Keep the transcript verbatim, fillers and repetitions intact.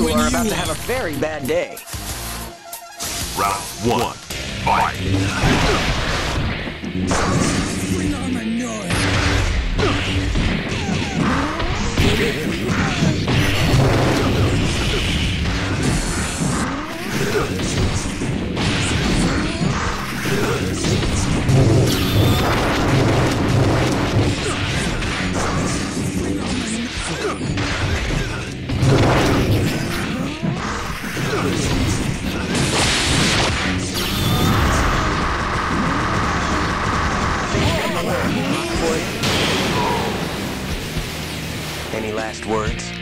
You are about to have a very bad day. Round one, fight! Bring on the noise! Any last words?